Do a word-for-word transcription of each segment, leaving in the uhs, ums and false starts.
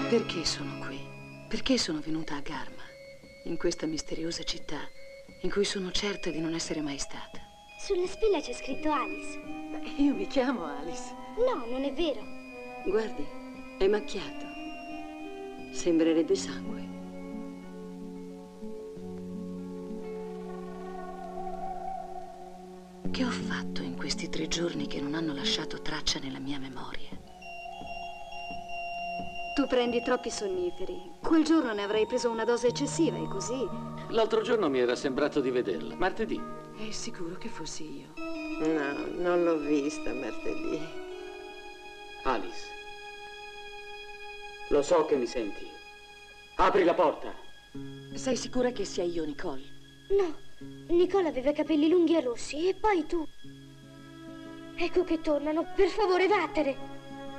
Perché sono qui? Perché sono venuta a Garma, in questa misteriosa città in cui sono certa di non essere mai stata? Sulla spilla c'è scritto Alice. Io mi chiamo Alice. No, non è vero. Guardi, è macchiato. Sembrerebbe sangue. Che ho fatto in questi tre giorni che non hanno lasciato traccia nella mia memoria? Tu prendi troppi sonniferi. Quel giorno ne avrei preso una dose eccessiva e così... L'altro giorno mi era sembrato di vederla. Martedì. È sicuro che fossi io? No, non l'ho vista martedì. Alice. Lo so che mi senti. Apri la porta. Sei sicura che sia io, Nicole? No, Nicole aveva i capelli lunghi e rossi e poi tu. Ecco che tornano. Per favore, vattene.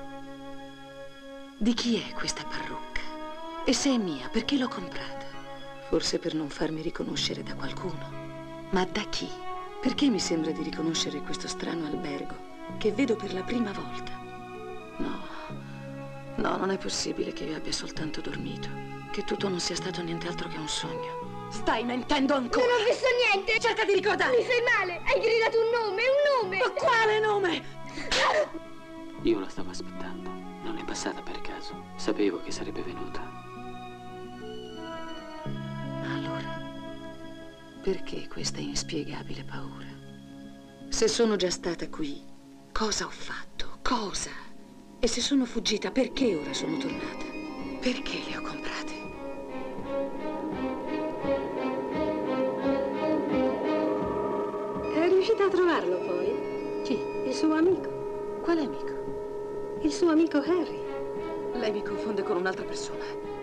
Di chi è questa parrucca? E se è mia, perché l'ho comprata? Forse per non farmi riconoscere da qualcuno. Ma da chi? Perché mi sembra di riconoscere questo strano albergo che vedo per la prima volta? No, no, non è possibile che io abbia soltanto dormito, che tutto non sia stato nient'altro che un sogno. Stai mentendo ancora! Non ho visto niente! Cerca di ricordare! Mi fai male! Hai gridato un nome, un nome! Ma quale nome? Io la stavo aspettando. Non è passata per caso. Sapevo che sarebbe venuta. Allora, perché questa inspiegabile paura? Se sono già stata qui, cosa ho fatto? Cosa? E se sono fuggita, perché ora sono tornata? Perché le ho comprate? È riuscita a trovarlo poi? Chi? Il suo amico. Quale amico? Il suo amico Harry. Lei mi confonde con un'altra persona.